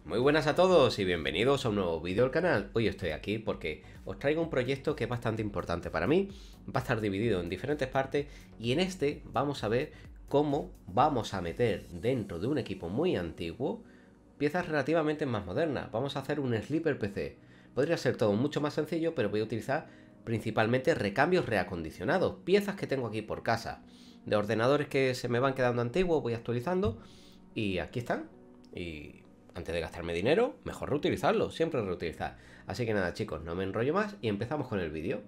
Muy buenas a todos y bienvenidos a un nuevo vídeo del canal. Hoy estoy aquí porque os traigo un proyecto que es bastante importante para mí. Va a estar dividido en diferentes partes y en este vamos a ver cómo vamos a meter dentro de un equipo muy antiguo piezas relativamente más modernas. Vamos a hacer un sleeper PC. Podría ser todo mucho más sencillo, pero voy a utilizar principalmente recambios reacondicionados, piezas que tengo aquí por casa, de ordenadores que se me van quedando antiguos, voy actualizando y aquí están. Y antes de gastarme dinero, mejor reutilizarlo, siempre reutilizar. Así que nada chicos, no me enrollo más y empezamos con el vídeo.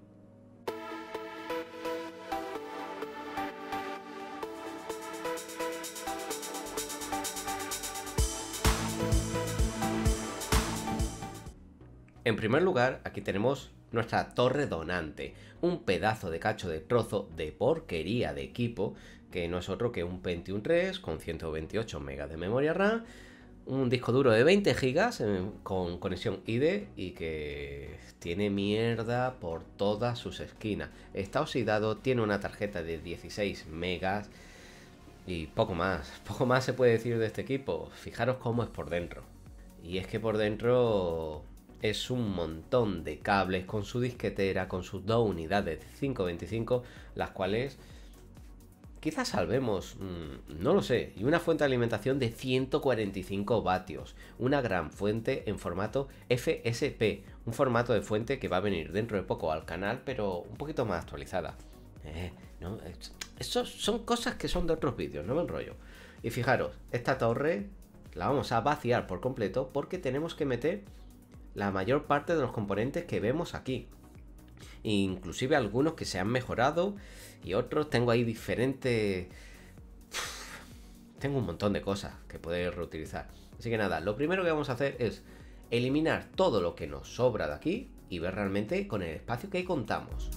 En primer lugar, aquí tenemos nuestra torre donante, un pedazo de cacho de trozo de porquería de equipo, que no es otro que un Pentium 3 con 128 MB de memoria RAM, un disco duro de 20 GB con conexión ID y que tiene mierda por todas sus esquinas. Está oxidado, tiene una tarjeta de 16 megas y poco más se puede decir de este equipo. Fijaros cómo es por dentro. Y es que por dentro es un montón de cables con su disquetera, con sus dos unidades de 525, las cuales quizás salvemos, no lo sé, y una fuente de alimentación de 145 vatios, una gran fuente en formato FSP, un formato de fuente que va a venir dentro de poco al canal, pero un poquito más actualizada. ¿No? Eso son cosas que son de otros vídeos, no me enrollo. Y fijaros, esta torre la vamos a vaciar por completo porque tenemos que meter la mayor parte de los componentes que vemos aquí. Inclusive algunos que se han mejorado y otros tengo ahí diferentes. Tengo un montón de cosas que poder reutilizar. Así que nada, lo primero que vamos a hacer es eliminar todo lo que nos sobra de aquí y ver realmente con el espacio que contamos.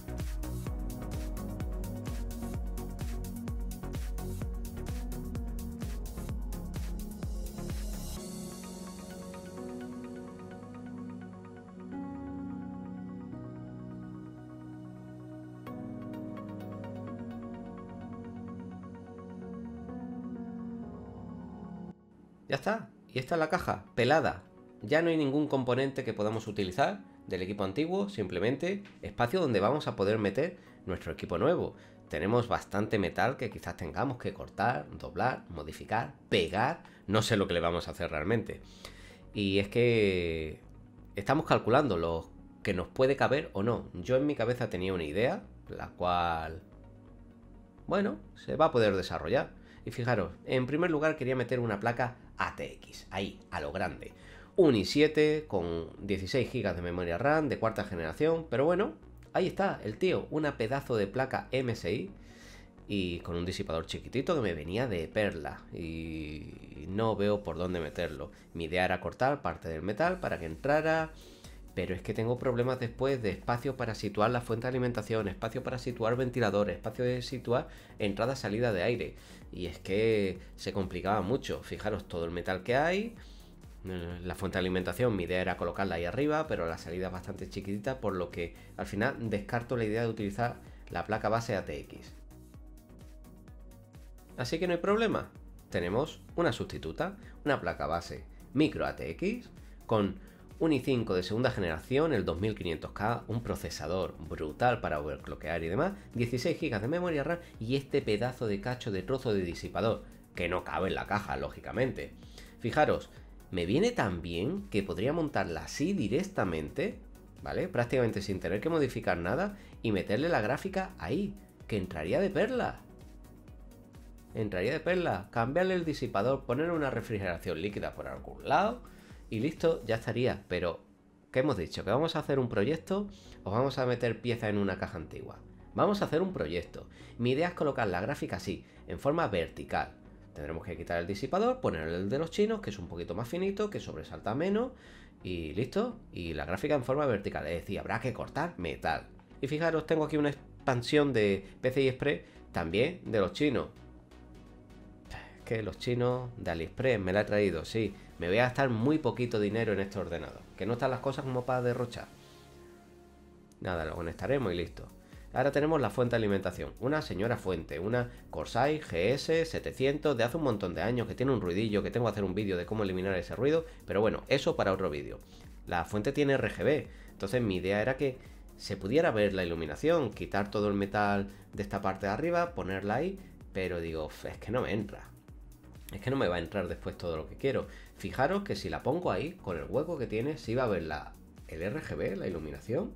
Ya está, y esta es la caja, pelada. Ya no hay ningún componente que podamos utilizar del equipo antiguo, simplemente espacio donde vamos a poder meter nuestro equipo nuevo. Tenemos bastante metal que quizás tengamos que cortar, doblar, modificar, pegar, no sé lo que le vamos a hacer realmente. Y es que estamos calculando lo que nos puede caber o no. Yo en mi cabeza tenía una idea, la cual, bueno, se va a poder desarrollar. Y fijaros, en primer lugar quería meter una placa ATX, ahí, a lo grande. Un i7 con 16 GB de memoria RAM de cuarta generación, pero bueno, ahí está el tío, una pedazo de placa MSI y con un disipador chiquitito que me venía de perla y no veo por dónde meterlo. Mi idea era cortar parte del metal para que entrara, pero es que tengo problemas después de espacio para situar la fuente de alimentación, espacio para situar ventiladores, espacio de situar entrada-salida de aire. Y es que se complicaba mucho. Fijaros todo el metal que hay. La fuente de alimentación, mi idea era colocarla ahí arriba, pero la salida es bastante chiquitita, por lo que al final descarto la idea de utilizar la placa base ATX. Así que no hay problema. Tenemos una sustituta, una placa base micro ATX con un i5 de segunda generación, el 2500K, un procesador brutal para overclockear y demás, 16 GB de memoria RAM y este pedazo de cacho de trozo de disipador, que no cabe en la caja, lógicamente. Fijaros, me viene tan bien que podría montarla así directamente, ¿vale? Prácticamente sin tener que modificar nada y meterle la gráfica ahí, que entraría de perla. Entraría de perla, cambiarle el disipador, poner una refrigeración líquida por algún lado y listo, ya estaría. Pero, ¿qué hemos dicho? ¿Que vamos a hacer un proyecto o vamos a meter piezas en una caja antigua? Vamos a hacer un proyecto. Mi idea es colocar la gráfica así, en forma vertical. Tendremos que quitar el disipador, poner el de los chinos, que es un poquito más finito, que sobresalta menos, y listo. Y la gráfica en forma vertical, es decir, habrá que cortar metal. Y fijaros, tengo aquí una expansión de PCI Express, también de los chinos. Que los chinos de AliExpress me la he traído, sí. Me voy a gastar muy poquito dinero en este ordenador, que no están las cosas como para derrochar. Nada, lo conectaremos y listo. Ahora tenemos la fuente de alimentación, una señora fuente, una Corsair GS 700 de hace un montón de años, que tiene un ruidillo, que tengo que hacer un vídeo de cómo eliminar ese ruido, pero bueno, eso para otro vídeo. La fuente tiene RGB, entonces mi idea era que se pudiera ver la iluminación, quitar todo el metal de esta parte de arriba, ponerla ahí, pero digo, es que no me entra. Es que no me va a entrar después todo lo que quiero. Fijaros que si la pongo ahí, con el hueco que tiene, sí va a ver el RGB, la iluminación.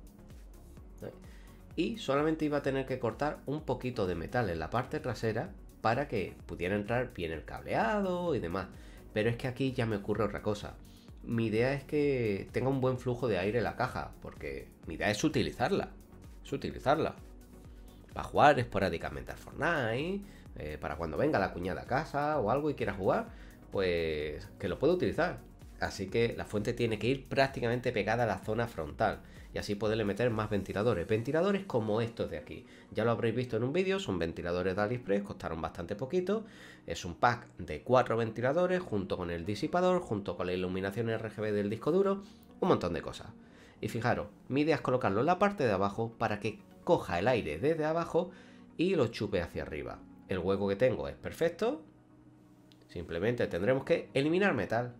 Y solamente iba a tener que cortar un poquito de metal en la parte trasera para que pudiera entrar bien el cableado y demás. Pero es que aquí ya me ocurre otra cosa. Mi idea es que tenga un buen flujo de aire en la caja, porque mi idea es utilizarla. Es utilizarla. Para jugar esporádicamente al Fortnite, para cuando venga la cuñada a casa o algo y quiera jugar, pues que lo pueda utilizar. Así que la fuente tiene que ir prácticamente pegada a la zona frontal y así poderle meter más ventiladores. Ventiladores como estos de aquí. Ya lo habréis visto en un vídeo, son ventiladores de AliExpress, costaron bastante poquito. Es un pack de 4 ventiladores junto con el disipador, junto con la iluminación RGB del disco duro, un montón de cosas. Y fijaros, mi idea es colocarlo en la parte de abajo para que coja el aire desde abajo y lo chupe hacia arriba. El hueco que tengo es perfecto. Simplemente tendremos que eliminar metal.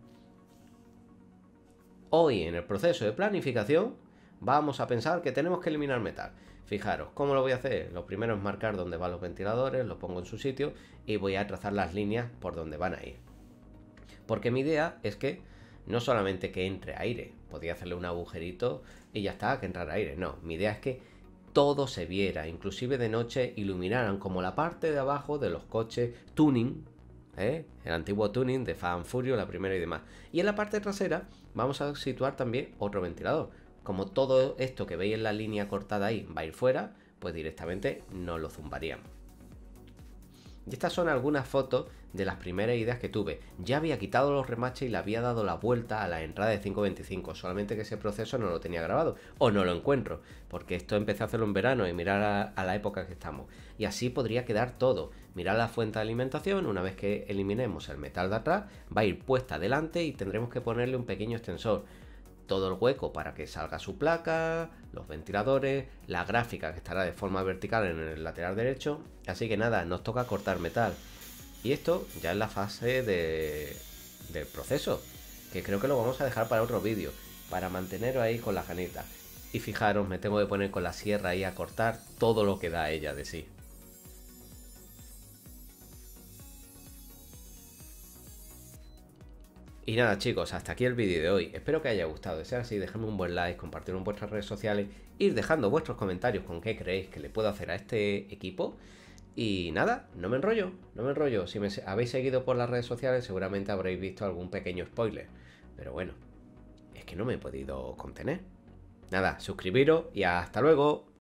Hoy en el proceso de planificación vamos a pensar que tenemos que eliminar metal. Fijaros, ¿cómo lo voy a hacer? Lo primero es marcar dónde van los ventiladores, los pongo en su sitio y voy a trazar las líneas por donde van a ir. Porque mi idea es que no solamente que entre aire, podría hacerle un agujerito y ya está, que entrara aire. No, mi idea es que todo se viera, inclusive de noche iluminaran como la parte de abajo de los coches tuning, el antiguo tuning de Fast and Furious, la primera y demás. Y en la parte trasera vamos a situar también otro ventilador. Como todo esto que veis en la línea cortada ahí va a ir fuera, pues directamente nos lo zumbaríamos. Y estas son algunas fotos de las primeras ideas que tuve. Ya había quitado los remaches y le había dado la vuelta a la entrada de 525, solamente que ese proceso no lo tenía grabado, o no lo encuentro, porque esto empecé a hacerlo en verano y mirar a la época que estamos. Y así podría quedar todo. Mirad la fuente de alimentación, una vez que eliminemos el metal de atrás, va a ir puesta delante y tendremos que ponerle un pequeño extensor. Todo el hueco para que salga su placa, los ventiladores, la gráfica que estará de forma vertical en el lateral derecho. Así que nada, nos toca cortar metal. Y esto ya es la fase del proceso, que creo que lo vamos a dejar para otro vídeo, para manteneros ahí con la janita. Y fijaros, me tengo que poner con la sierra ahí a cortar todo lo que da ella de sí. Y nada chicos, hasta aquí el vídeo de hoy. Espero que haya gustado. De ser así, dejadme un buen like, compartirlo en vuestras redes sociales, ir dejando vuestros comentarios con qué creéis que le puedo hacer a este equipo. Y nada, no me enrollo, no me enrollo. Si me habéis seguido por las redes sociales seguramente habréis visto algún pequeño spoiler. Pero bueno, es que no me he podido contener. Nada, suscribiros y hasta luego.